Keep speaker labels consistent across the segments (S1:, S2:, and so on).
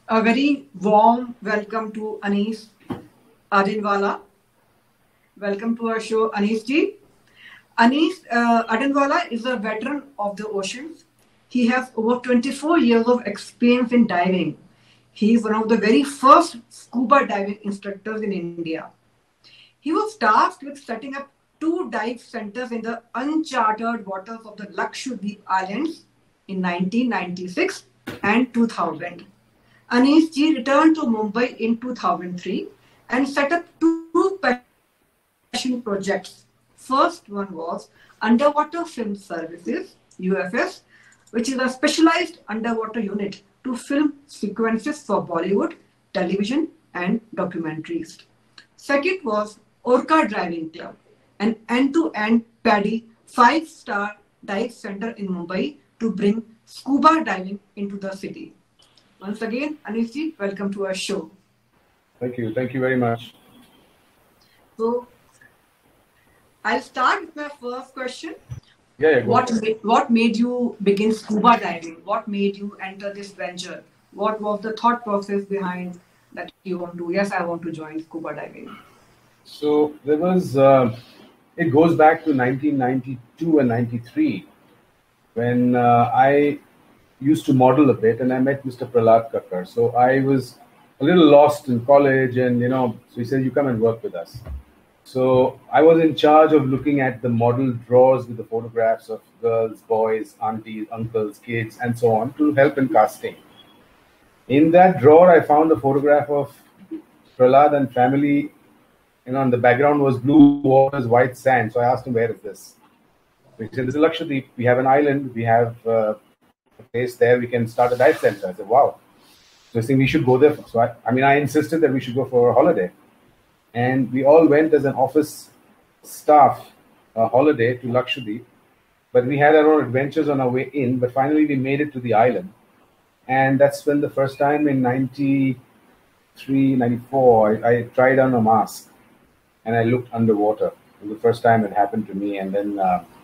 S1: A very warm welcome to Anis Adinwala. Welcome to our show, Anis ji. Anis Adinwala is a veteran of the oceans. He has over 24 years of experience in diving. He is one of the very first scuba diving instructors in India. He was tasked with setting up 2 dive centers in the uncharted waters of the Lakshadweep Islands in 1996 and 2000. Anish ji returned to Mumbai in 2003 and set up 2 passion projects. First one was Underwater Film Services, UFS, which is a specialized underwater unit to film sequences for Bollywood, television, and documentaries. Second was Orca Driving Club, an end-to-end PADI 5-star dive center in Mumbai to bring scuba diving into the city. Once again, Anishji, welcome to our show.
S2: Thank you. Thank you very much.
S1: So, I'll start with my first question.
S2: Yeah.
S1: What made you begin scuba diving? What made you enter this venture? What was the thought process behind that you want to? Yes, I want to join scuba diving.
S2: So there was. It goes back to 1992 and 93 when I used to model a bit, and I met Mr. Prahlad Kakkar. So I was a little lost in college, and so he said, "You come and work with us." So I was in charge of looking at the model drawers with the photographs of girls, boys, aunties, uncles, kids, and so on to help in casting. In that drawer, I found a photograph of Prahlad and family. And the background was blue waters, white sand. So I asked him, "Where is this?" He said, "This is Lakshadweep. We have an island. We have a place there. We can start a dive center." I said, "Wow." So I think we should go there. So I insisted that we should go for a holiday. And we all went as an office staff holiday to Lakshadweep. But we had our own adventures on our way in. But finally, we made it to the island. And that's when the first time in 93, 94, I tried on a mask. And I looked underwater. It was the first time it happened to me. And then,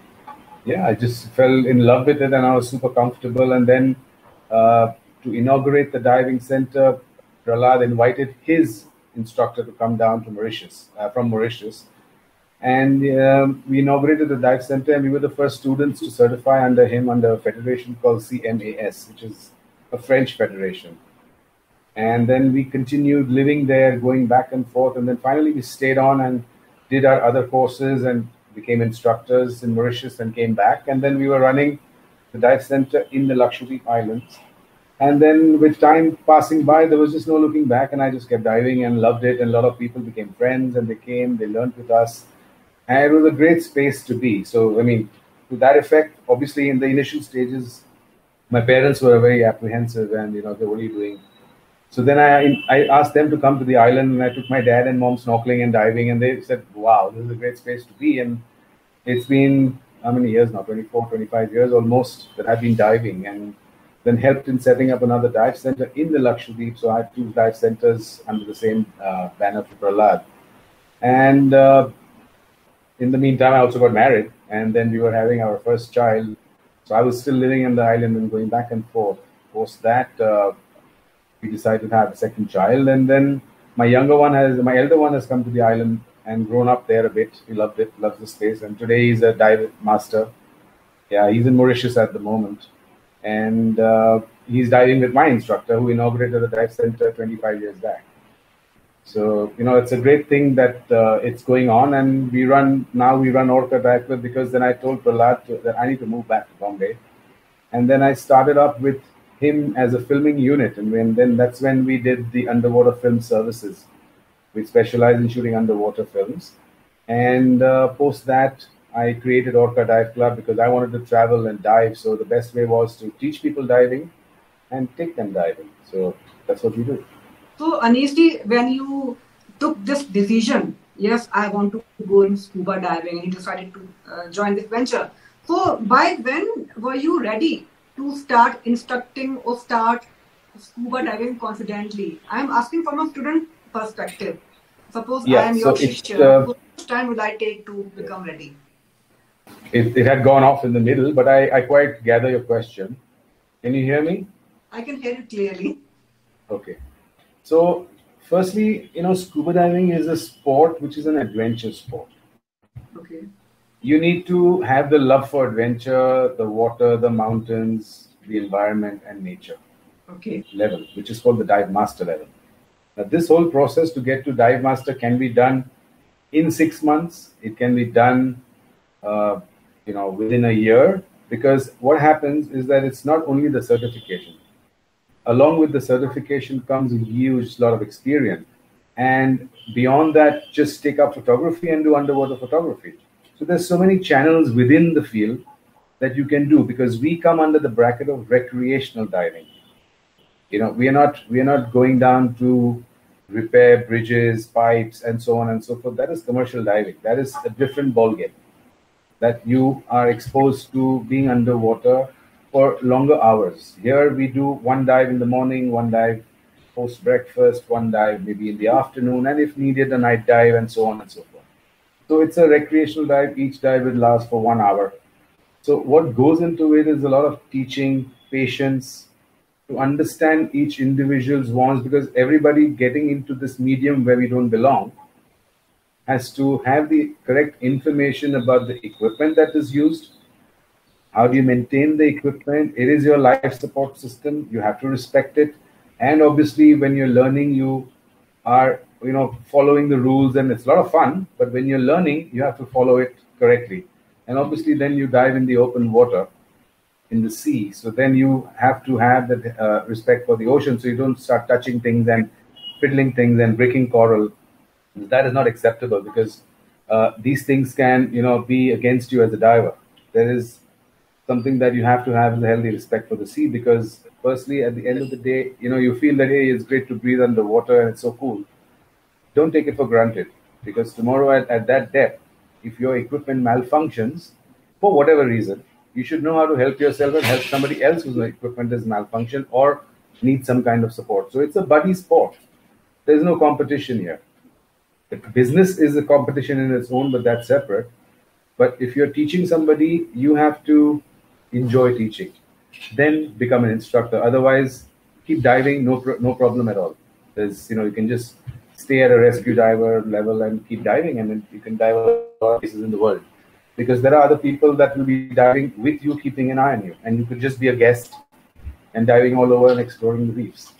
S2: I just fell in love with it, and I was super comfortable. And then to inaugurate the diving center, Prahlad invited his instructor to come down to Mauritius, from Mauritius. And we inaugurated the dive center, and we were the first students to certify under him under a federation called CMAS, which is a French federation. And then we continued living there, going back and forth. And then finally we stayed on and did our other courses and became instructors in Mauritius and came back. And then we were running the dive center in the Lakshadweep Islands. And then with time passing by, there was just no looking back. And I just kept diving and loved it. And a lot of people became friends, and they learned with us. And it was a great space to be. So, to that effect, obviously in the initial stages, my parents were very apprehensive and, they, "What are you doing?" So then I asked them to come to the island, and I took my dad and mom snorkeling and diving, and they said, "Wow, this is a great space to be." And it's been, how many years now? 24, 25 years almost that I've been diving, and then helped in setting up another dive center in the Lakshadweep. So I have 2 dive centers under the same banner for Prahlad. And in the meantime, I also got married, and then we were having our first child. So I was still living in the island and going back and forth. Post that, we decided to have a second child, and then my elder one has come to the island and grown up there a bit. He loved it, loves the space, and today he's a dive master. Yeah, he's in Mauritius at the moment, and he's diving with my instructor, who inaugurated the dive center 25 years back. So it's a great thing that it's going on, and we run Orca Dive Club because then I told Prahlad that I need to move back to Bombay, and then I started up with him as a filming unit, and then that's when we did the Underwater Film Services. We specialize in shooting underwater films, and post that I created Orca Dive Club because I wanted to travel and dive. So the best way was to teach people diving and take them diving. So that's what we do.
S1: So Anishji, when you took this decision, yes, I want to go in scuba diving, and you decided to join this venture. So by when were you ready to start instructing or start scuba diving confidently? I am asking from a student perspective. Suppose I am your teacher, how much time will I take to become ready?
S2: It had gone off in the middle, but I quite gather your question. Can you hear me?
S1: I can hear you clearly.
S2: Okay. So, firstly, scuba diving is a sport which is an adventure sport.
S1: Okay.
S2: You need to have the love for adventure, the water, the mountains, the environment, and nature
S1: Okay.
S2: level, which is called the dive master level. Now, this whole process to get to dive master can be done in 6 months. It can be done, uh, within a year. Because what happens is that it's not only the certification. Along with the certification comes a huge lot of experience, and beyond that, just take up photography and do underwater photography. So there's so many channels within the field that you can do, because we come under the bracket of recreational diving. We are not going down to repair bridges, pipes, and so on and so forth. That is commercial diving. That is a different ballgame, that you are exposed to being underwater for longer hours. Here we do one dive in the morning, one dive post breakfast, one dive maybe in the afternoon, and if needed, a night dive, and so on and so forth. So it's a recreational dive. Each dive will last for 1 hour. So what goes into it is a lot of teaching, patience, to understand each individual's wants, because everybody getting into this medium where we don't belong has to have the correct information about the equipment that is used. How do you maintain the equipment? It is your life support system. You have to respect it. And obviously, when you're learning, you are, following the rules, and it's a lot of fun. But when you're learning, you have to follow it correctly. And obviously, then you dive in the open water, in the sea. So then you have to have that respect for the ocean. So you don't start touching things and fiddling things and breaking coral. That is not acceptable, because these things can, be against you as a diver. There is something that you have to have, a healthy respect for the sea, because firstly, at the end of the day, you feel that, hey, it's great to breathe underwater and it's so cool. Don't take it for granted, because tomorrow at that depth, if your equipment malfunctions for whatever reason, you should know how to help yourself and help somebody else whose equipment is malfunctioned or needs some kind of support. So it's a buddy sport. There's no competition here. The business is a competition in its own, but that's separate. But if you're teaching somebody, you have to enjoy teaching, then become an instructor. Otherwise, keep diving, no problem at all. You can just stay at a rescue diver level and keep diving, and then you can dive a lot of places in the world. Because there are other people that will be diving with you, keeping an eye on you, and you could just be a guest and diving all over and exploring the reefs.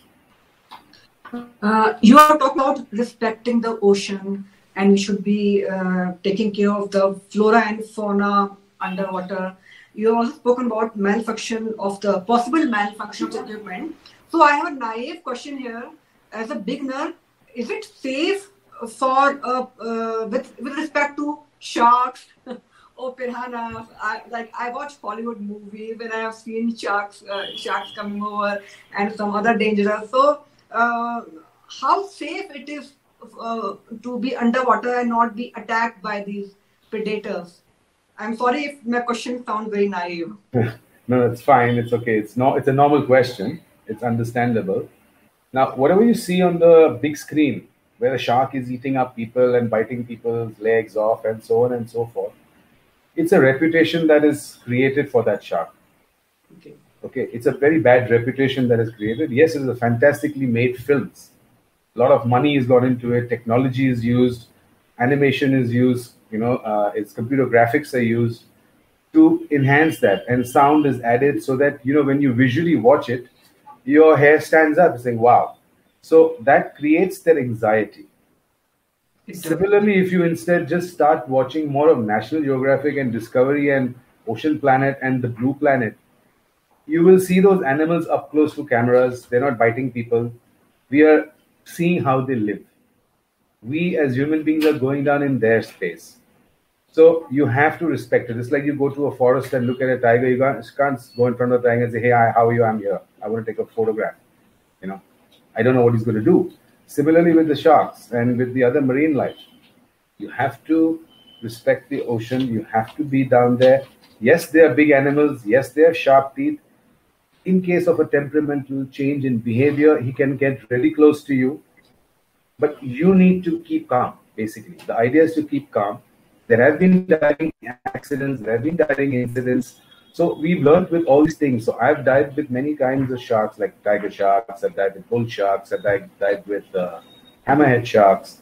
S1: You are talking about respecting the ocean, and we should be taking care of the flora and fauna underwater. You have also spoken about malfunction of the possible malfunction of the equipment. So I have a naive question here. As a beginner, is it safe for with respect to sharks or piranhas? I watch Hollywood movies and I have seen sharks coming over and some other dangers. So how safe it is to be underwater and not be attacked by these predators? I'm sorry if my question sounds very naive.
S2: No, it's fine. It's okay. It's a normal question. It's understandable. Now, whatever you see on the big screen, where a shark is eating up people and biting people's legs off and so on and so forth, it's a reputation that is created for that shark. Okay, it's a very bad reputation that is created. Yes, it is a fantastically made films. A lot of money is got into it. Technology is used. Animation is used. Its computer graphics are used to enhance that, and sound is added so that when you visually watch it, your hair stands up saying, "Wow!" So that creates that anxiety. Similarly, if you instead just start watching more of National Geographic and Discovery and Ocean Planet and the Blue Planet, you will see those animals up close to cameras. They're not biting people. We are seeing how they live. We as human beings are going down in their space. So you have to respect it. It's like you go to a forest and look at a tiger. You can't go in front of the tiger and say, "Hey, how are you? I'm here. I want to take a photograph." I don't know what he's going to do. Similarly with the sharks and with the other marine life, you have to respect the ocean. You have to be down there. Yes, they are big animals. Yes, they have sharp teeth. In case of a temperamental change in behavior, he can get really close to you. But you need to keep calm, basically. The idea is to keep calm. There have been diving accidents, there have been diving incidents So we've learned with all these things. So I've dived with many kinds of sharks, like tiger sharks. I've dived with bull sharks. I've dived with hammerhead sharks.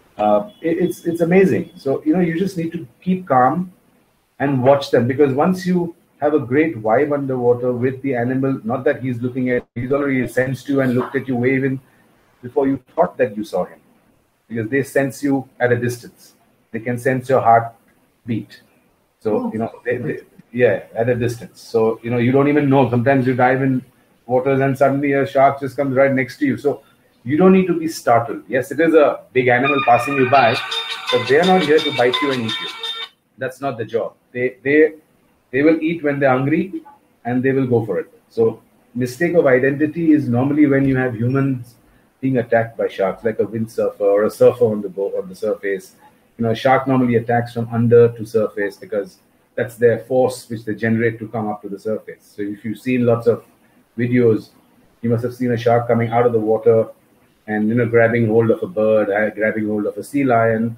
S2: It's amazing. So you just need to keep calm and watch them, because once you have a great vibe underwater with the animal, not that he's looking at, he's already sensed you and looked at you waving before you thought that you saw him, because they sense you at a distance. They can sense your heart beat. So yeah, at a distance. So you don't even know. Sometimes you dive in waters and suddenly a shark just comes right next to you. So you don't need to be startled. Yes, it is a big animal passing you by, but they are not here to bite you and eat you. That's not the job. They will eat when they're hungry, and they will go for it. So mistake of identity is normally when you have humans being attacked by sharks, like a windsurfer or a surfer on the surface. A shark normally attacks from under to surface because that's their force which they generate to come up to the surface. So if you've seen lots of videos, you must have seen a shark coming out of the water and grabbing hold of a bird, grabbing hold of a sea lion,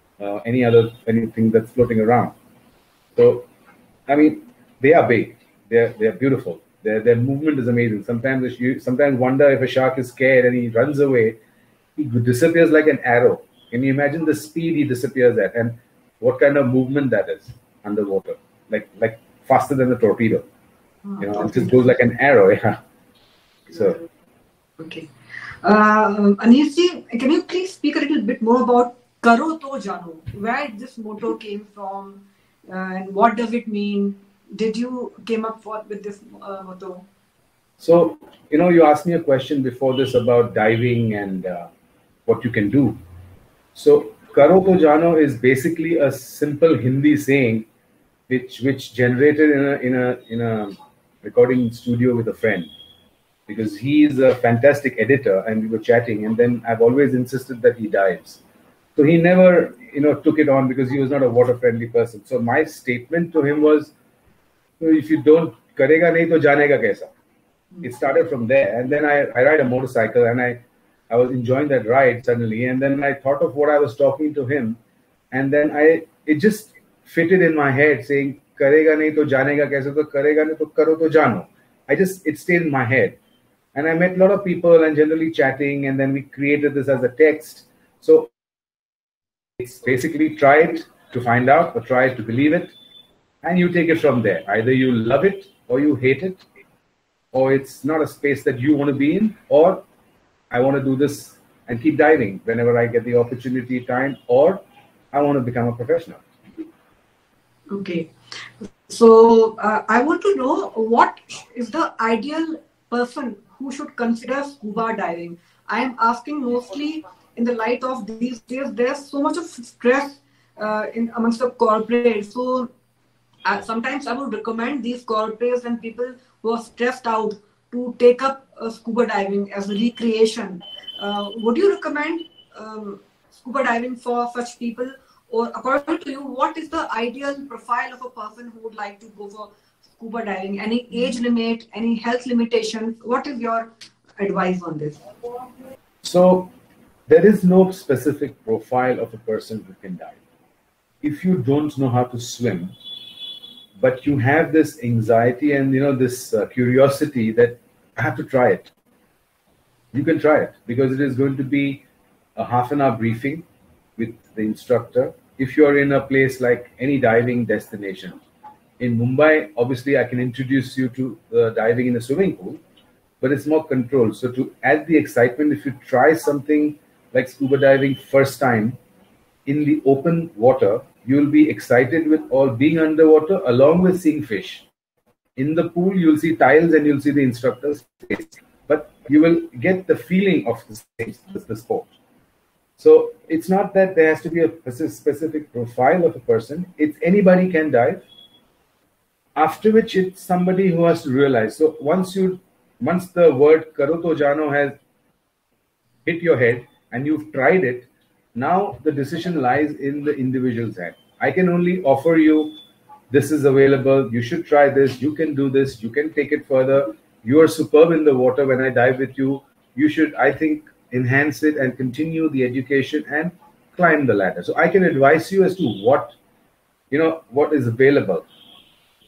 S2: anything that's floating around. So I mean, they are big. They're beautiful. Their movement is amazing. Sometimes you wonder if a shark is scared and he runs away. He disappears like an arrow. Can you imagine the speed he disappears at, and what kind of movement that is underwater? Like faster than a torpedo. It just goes like an arrow. Yeah. So.
S1: Okay. Anisji, can you please speak a little bit more about Karo To Jano? Where this motto came from, and what does it mean? Did you came up with this motto?
S2: So, you asked me a question before this about diving and what you can do. So, Karo To Jano is basically a simple Hindi saying which generated in a recording studio with a friend, because he is a fantastic editor, and we were chatting, and then I've always insisted that he dives. So he never, took it on because he was not a water-friendly person. So my statement to him was, if you don't, karega nahi to janega kaisa. It started from there. And then I ride a motorcycle, and I was enjoying that ride suddenly. And then I thought of what I was talking to him. And then it just fitted in my head saying, karega nahi to janega kaisa, to karega nahi to karo to jano. It stayed in my head. And I met a lot of people and generally chatting. And then we created this as a text. So it's basically try it to find out, or try to believe it, and you take it from there. Either you love it or you hate it, or it's not a space that you want to be in, or I want to do this and keep diving whenever I get the opportunity, time, or I want to become a professional.
S1: Okay. So I want to know, what is the ideal person who should consider scuba diving? I am asking mostly in the light of these days, there's so much of stress amongst the corporates. So sometimes I would recommend these corporates and people who are stressed out to take up scuba diving as a recreation. Would you recommend scuba diving for such people? Or according to you, what is the ideal profile of a person who would like to go for scuba diving? Any age limit, any health limitations? What is your advice on this?
S2: So there is no specific profile of a person who can dive. If you don't know how to swim, but you have this anxiety and this curiosity that I have to try it, you can try it, because it is going to be a half-an-hour briefing with the instructor. If you're in a place like any diving destination in Mumbai, obviously I can introduce you to diving in a swimming pool, but it's more controlled. So to add the excitement, if you try something like scuba diving first time in the open water, you will be excited with all being underwater along with seeing fish. In the pool, you'll see tiles and you'll see the instructor's face, but you will get the feeling of the sport. So it's not that there has to be a specific profile of a person. It's anybody can dive. After which, it's somebody who has to realize. So once the word Karo To Jano has hit your head and you've tried it, now the decision lies in the individual's hand. I can only offer you, this is available, you should try this, you can do this, you can take it further. You are superb in the water. When I dive with you, you should, I think, enhance it and continue the education and climb the ladder. So I can advise you as to what is available.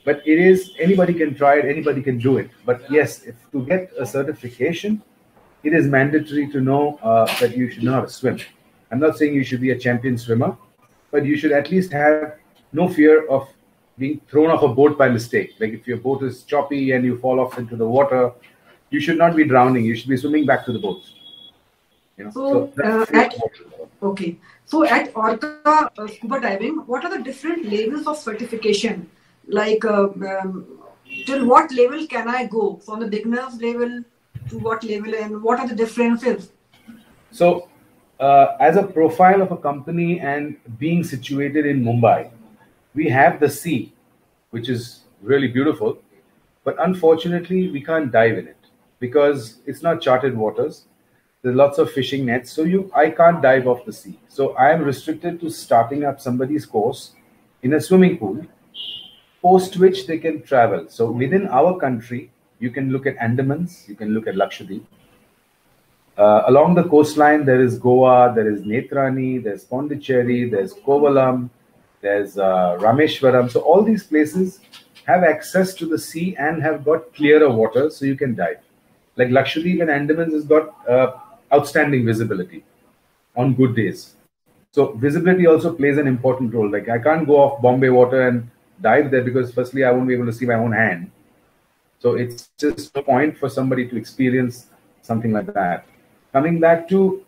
S2: But it is, anybody can try it, anybody can do it. But yes, if to get a certification, it is mandatory to know that you should know how to swim. I'm not saying you should be a champion swimmer, but you should at least have no fear of being thrown off a boat by mistake. Like if your boat is choppy and you fall off into the water, you should not be drowning. You should be swimming back to the boat. You know?
S1: Okay. So at Orca scuba diving, what are the different levels of certification? Like till what level can I go? From the beginner's level to what level, and what are the differences?
S2: So as a profile of a company and being situated in Mumbai, we have the sea, which is really beautiful, but unfortunately we can't dive in it because it's not charted waters. There's lots of fishing nets, so I can't dive off the sea. So I am restricted to starting up somebody's course in a swimming pool, post which they can travel. So within our country, you can look at Andamans, you can look at Lakshadweep. Along the coastline, there is Goa, there is Netrani, there's Pondicherry, there's Kovalam, there's Rameshwaram. So all these places have access to the sea and have got clearer water, so you can dive. Like Lakshadweep and Andamans has got outstanding visibility on good days. So visibility also plays an important role. Like I can't go off Bombay water and dive there because firstly, I won't be able to see my own hand. So it's just a point for somebody to experience something like that. Coming back to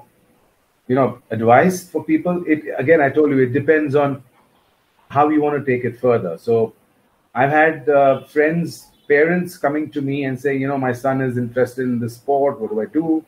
S2: advice for people, again, I told you, it depends on how you want to take it further. So I've had friends, parents coming to me and saying, my son is interested in this sport. What do I do?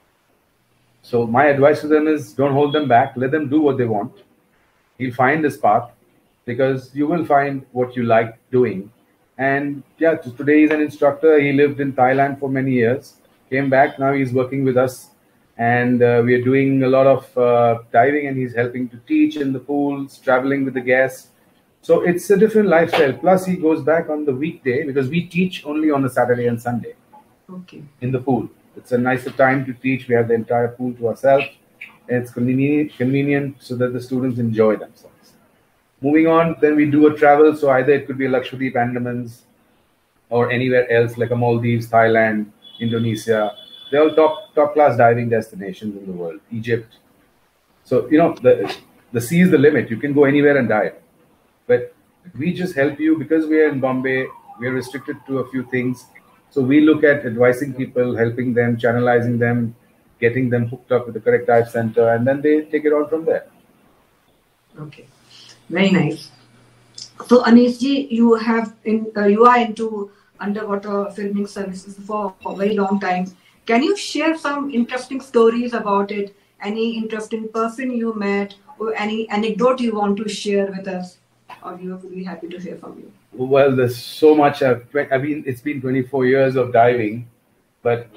S2: So my advice to them is don't hold them back. Let them do what they want. He'll find his path because you will find what you like doing. And yeah, today he's an instructor. He lived in Thailand for many years, came back. Now he's working with us. And we are doing a lot of diving, and he's helping to teach in the pools, traveling with the guests. So it's a different lifestyle. Plus, he goes back on the weekday because we teach only on a Saturday and Sunday.
S1: Okay.
S2: In the pool. It's a nicer time to teach. We have the entire pool to ourselves. And it's convenient so that the students enjoy themselves. Moving on, then we do a travel. So either it could be Lakshadweep, Andamans, or anywhere else like a Maldives, Thailand, Indonesia. They're all top class diving destinations in the world. Egypt. So, the sea is the limit. You can go anywhere and dive. But we just help you because we are in Bombay. We are restricted to a few things. So we look at advising people, helping them, channelizing them, getting them hooked up with the correct dive center, and then they take it on from there.
S1: Okay, very nice. So Anish-ji, you are into underwater filming services for a very long time. Can you share some interesting stories about it? Any interesting person you met, or any anecdote you want to share with us? Or we will be happy to hear from you.
S2: Well, there's so much. It's been 24 years of diving, but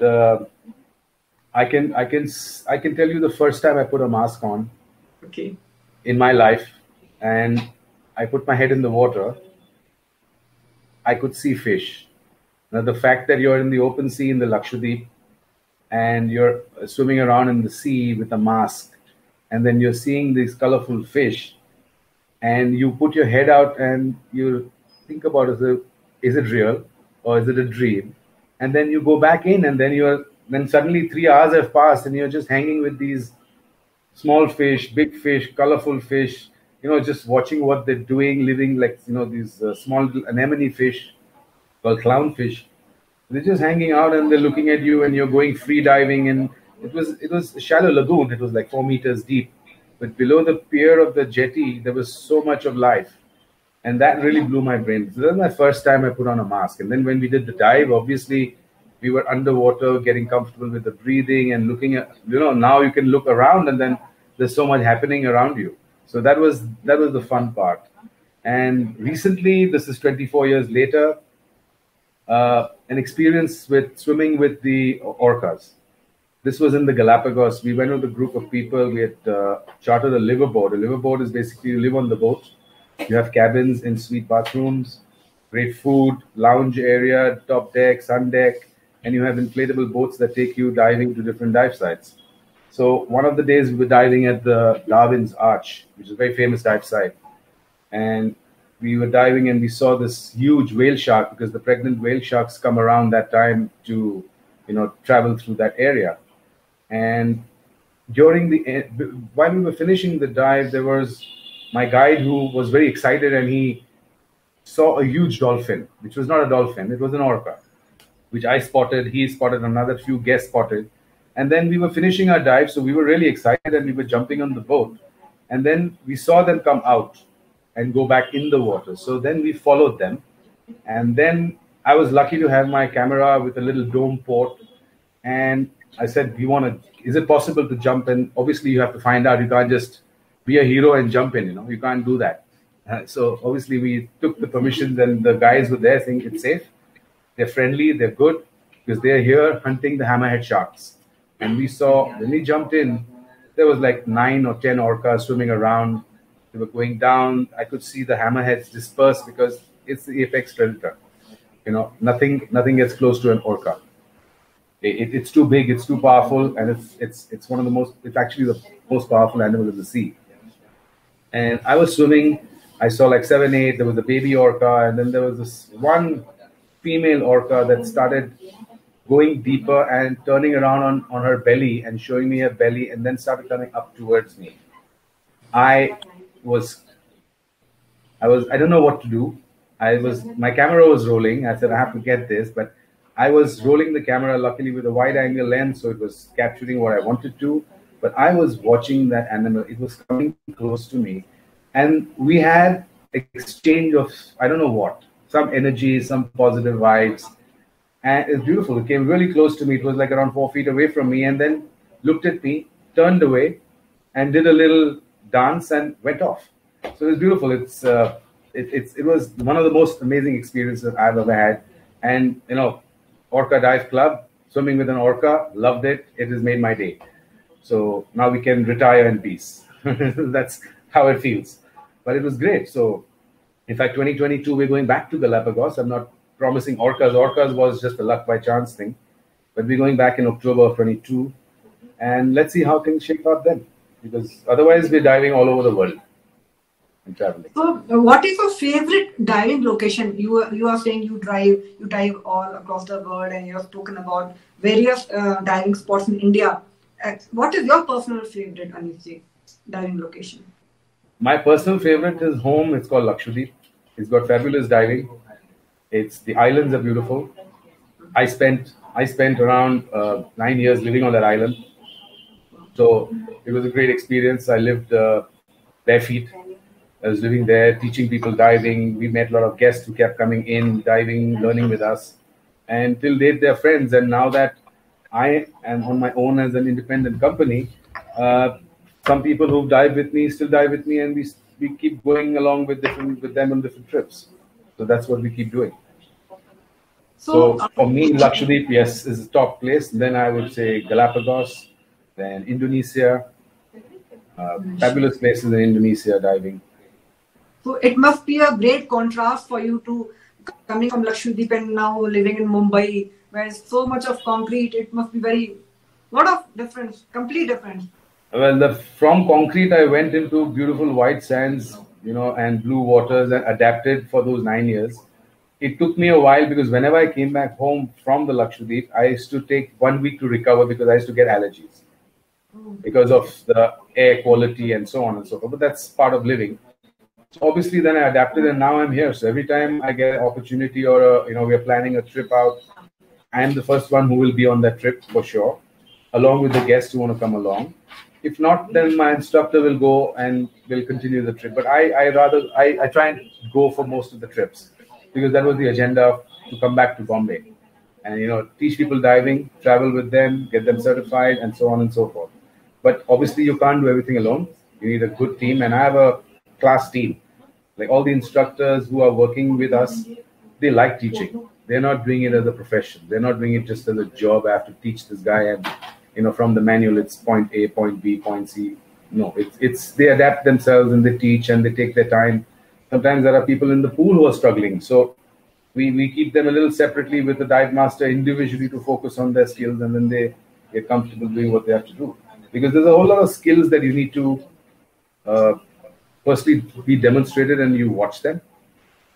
S2: I can tell you the first time I put a mask on.
S1: Okay.
S2: In my life, and I put my head in the water. I could see fish. Now, the fact that you're in the open sea in the Lakshadweep, and you're swimming around in the sea with a mask, and then you're seeing these colorful fish, and you put your head out and you think about is it real or is it a dream? And then you go back in, and then suddenly 3 hours have passed, and you're just hanging with these small fish, big fish, colorful fish, just watching what they're doing, living like, these small anemone fish called clownfish. They're just hanging out and they're looking at you, and you're going free diving. And it was a shallow lagoon. It was like 4 meters deep. But below the pier of the jetty, there was so much of life. And that really blew my brain. So that was my first time I put on a mask. And then when we did the dive, obviously, we were underwater, getting comfortable with the breathing and looking at, now you can look around, and then there's so much happening around you. So that was the fun part. And recently, this is 24 years later, an experience with swimming with the orcas. This was in the Galapagos. We went with a group of people. We had chartered a liverboard. A liverboard is basically you live on the boat. You have cabins, in-suite bathrooms, great food, lounge area, top deck, sun deck, and you have inflatable boats that take you diving to different dive sites. So one of the days we were diving at the Darwin's Arch, which is a very famous dive site. And we were diving and we saw this huge whale shark, because the pregnant whale sharks come around that time to, travel through that area. And while we were finishing the dive, there was my guide who was very excited, and he saw a huge dolphin, which was not a dolphin, it was an orca, which I spotted, he spotted, another few guests spotted. And then we were finishing our dive, so we were really excited and we were jumping on the boat. And then we saw them come out and go back in the water. So then we followed them. And then I was lucky to have my camera with a little dome port. And I said, is it possible to jump in? Obviously, you have to find out. You can't just be a hero and jump in, you can't do that. So obviously we took the permissions, and the guys were there saying it's safe. They're friendly, they're good, because they're here hunting the hammerhead sharks. And we saw, when we jumped in, there was like 9 or 10 orcas swimming around. They were going down. I could see the hammerheads disperse because it's the apex predator. Nothing gets close to an orca. It's too big, it's too powerful, and it's one of the most, it's actually the most powerful animal in the sea. And I was swimming, I saw like 7, 8, there was a baby orca, and then there was this one female orca that started going deeper and turning around on her belly and showing me her belly, and then started coming up towards me. I don't know what to do. My camera was rolling. I said, I have to get this, but I was rolling the camera, luckily with a wide angle lens, so it was capturing what I wanted to. But I was watching that animal. It was coming close to me. And we had exchange of, I don't know what, some energy, some positive vibes. And it's beautiful. It came really close to me. It was like around 4 feet away from me, and then looked at me, turned away, and did a little dance and went off. So it was beautiful. It was one of the most amazing experiences I've ever had. And, Orca Dive Club, swimming with an orca, loved it. It has made my day. So now we can retire in peace. That's how it feels. But it was great. So, in fact, 2022, we're going back to Galapagos. I'm not promising orcas. Orcas was just a luck by chance thing. But we're going back in October of 22. And let's see how things shape up then. Because otherwise, we're diving all over the world and traveling.
S1: So, what is your favorite diving location? You are saying you dive all across the world, and you have spoken about various diving spots in India. What is your personal favorite, Anish, diving location?
S2: My personal favorite is home. It's called Lakshadweep. It's got fabulous diving. The islands are beautiful. I spent around 9 years living on that island. So it was a great experience. I lived bare feet. I was living there, teaching people diving. We met a lot of guests who kept coming in, diving, learning with us. And till date, they're friends. And now that I am on my own as an independent company, some people who dive with me still dive with me, and we keep going along with them on different trips. So that's what we keep doing. So for me, Lakshadweep, yes, is the top place. Then I would say Galapagos, then Indonesia. Fabulous places in Indonesia diving.
S1: So it must be a great contrast for you to coming from Lakshadweep and now living in Mumbai, where it's so much of concrete. It must be lot of difference, complete difference.
S2: Well, from concrete, I went into beautiful white sands, and blue waters, and adapted for those 9 years. It took me a while, because whenever I came back home from the Lakshadweep, I used to take 1 week to recover, because I used to get allergies because of the air quality and so on and so forth. But that's part of living. So obviously, then I adapted, and now I'm here. So every time I get an opportunity, or we're planning a trip out, I am the first one who will be on that trip for sure, along with the guests who want to come along. If not, then my instructor will go and will continue the trip. But I try and go for most of the trips, because that was the agenda to come back to Bombay and teach people diving, travel with them, get them certified, and so on and so forth. But obviously, you can't do everything alone. You need a good team, and I have a class team. Like all the instructors who are working with us, they like teaching. They're not doing it as a profession. They're not doing it just as a job. I have to teach this guy, and from the manual, it's point A, point B, point C. No, it's they adapt themselves, and they teach, and they take their time. Sometimes there are people in the pool who are struggling, so we keep them a little separately with the dive master individually to focus on their skills, and then they get comfortable doing what they have to do. Because there's a whole lot of skills that you need to firstly be demonstrated, and you watch them.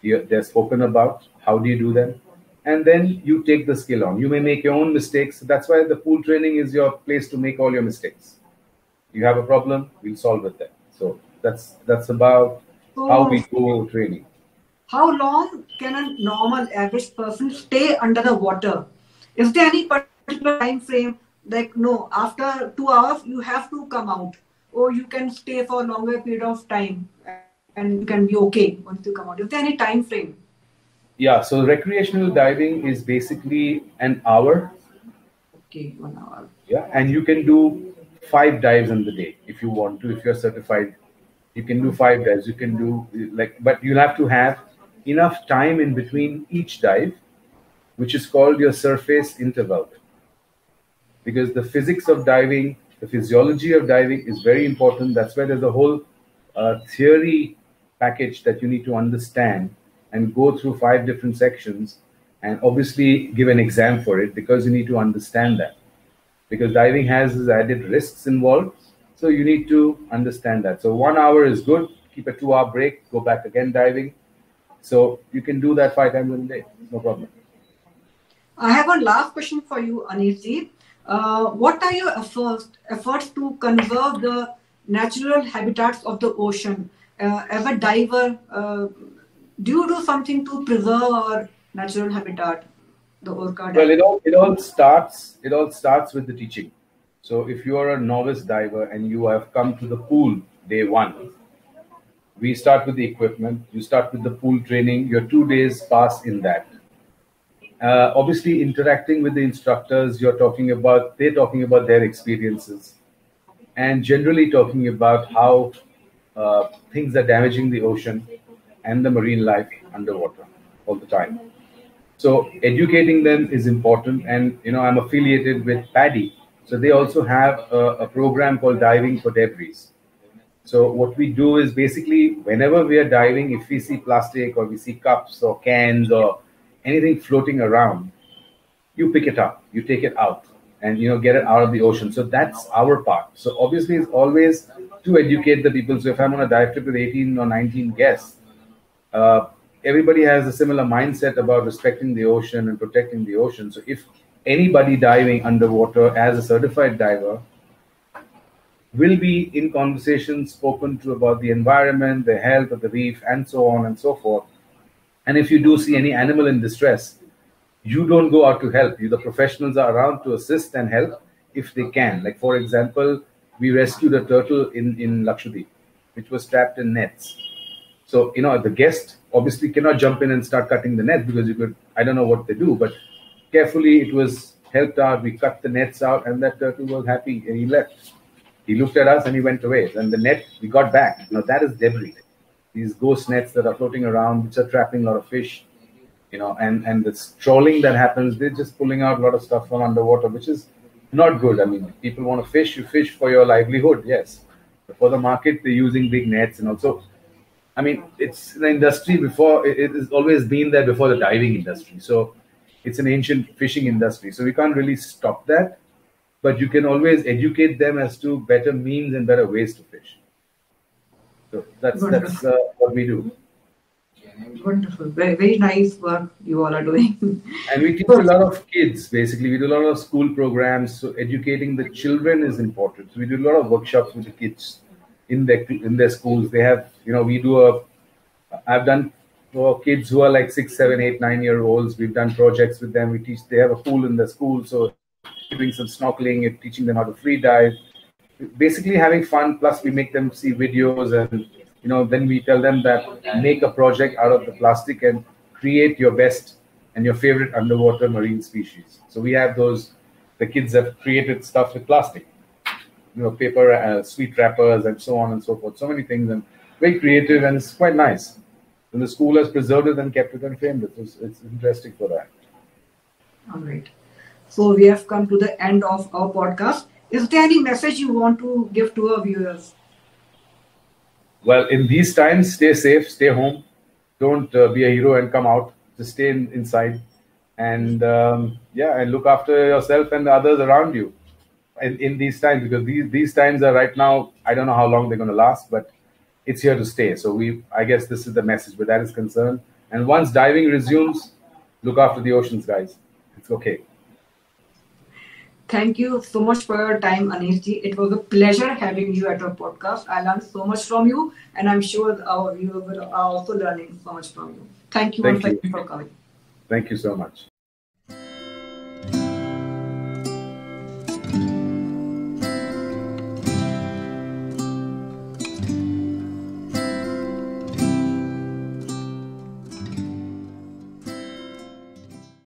S2: they're spoken about. How do you do them? And then you take the skill on. You may make your own mistakes. That's why the pool training is your place to make all your mistakes. You have a problem, we'll solve it then. So that's about how we go training.
S1: How long can a normal average person stay under the water? Is there any particular time frame? Like no, after 2 hours you have to come out, or you can stay for a longer period of time and you can be okay once you come out. Is there any time frame?
S2: Yeah, so recreational diving is basically an hour.
S1: Okay, 1 hour.
S2: Yeah, and you can do 5 dives in the day if you want to. If you're certified, you can do 5 dives. You can do but you'll have to have enough time in between each dive, which is called your surface interval. Because the physics of diving, the physiology of diving is very important. That's why there's a whole theory package that you need to understand and go through 5 different sections and obviously give an exam for it, because you need to understand that. Because diving has its added risks involved. So you need to understand that. So 1 hour is good. Keep a 2-hour break, go back again diving. So you can do that 5 times in a day. No problem.
S1: I have a last question for you, Anisji. What are your efforts to conserve the natural habitats of the ocean? As a diver, do you do something to preserve our natural habitat, the orca?
S2: Well, it all starts with the teaching. So if you are a novice diver and you have come to the pool day 1, we start with the equipment. You start with the pool training. Your 2 days pass in that. Obviously, interacting with the instructors, they're talking about their experiences, and generally talking about how things are damaging the ocean and the marine life underwater all the time. So educating them is important, and I'm affiliated with PADI, so they also have a program called Diving for Debris. So what we do is basically whenever we are diving, if we see plastic or we see cups or cans or anything floating around, you pick it up, you take it out, and get it out of the ocean. So that's our part. So obviously it's always to educate the people. So if I'm on a dive trip with 18 or 19 guests, everybody has a similar mindset about respecting the ocean and protecting the ocean. So if anybody diving underwater as a certified diver will be in conversations spoken to about the environment, the health of the reef, and so on and so forth. And if you do see any animal in distress, you don't go out to help. The professionals are around to assist and help if they can. Like, for example, we rescued a turtle in Lakshadweep, which was trapped in nets. So, the guest obviously cannot jump in and start cutting the net, because I don't know what they do, but carefully it was helped out. We cut the nets out, and that turtle was happy and he left. He looked at us and he went away. And the net, we got back. Now that is debris. These ghost nets that are floating around, which are trapping a lot of fish, and the trawling that happens, they're just pulling out a lot of stuff from underwater, which is not good. I mean, people want to fish, you fish for your livelihood, yes. But for the market, they're using big nets. And also, I mean, it's the industry before, it has always been there before the diving industry. So it's an ancient fishing industry. So we can't really stop that. But you can always educate them as to better means and better ways to fish. So that's what we do.
S1: Wonderful. Very, very nice work you all are doing.
S2: And we teach a lot of kids, basically. We do a lot of school programs. So educating the children is important. So we do a lot of workshops with the kids in their schools. They have, I've done for kids who are like 6, 7, 8, 9-year-olds. We've done projects with them. They have a pool in the school. So doing some snorkeling and teaching them how to free dive, basically having fun. Plus we make them see videos, and then we tell them that make a project out of the plastic and create your best and your favorite underwater marine species. So we have the kids have created stuff with plastic, paper, sweet wrappers, and so on and so forth. So many things, and very creative, and it's quite nice. And the school has preserved it and kept it and framed it. It's interesting for that.
S1: All right. So we have come to the end of our podcast. Is there any message you want to give to our viewers?
S2: Well, in these times, stay safe, stay home. Don't be a hero and come out. Just stay inside, and and look after yourself and the others around you in these times, because these times are right now. I don't know how long they're going to last, but it's here to stay. So I guess this is the message where that is concerned. And once diving resumes, look after the oceans, guys. It's okay.
S1: Thank you so much for your time, Anish ji. It was a pleasure having you at our podcast. I learned so much from you, and I'm sure our viewers are also learning so much from you. Thank you once again for coming.
S2: Thank you so much.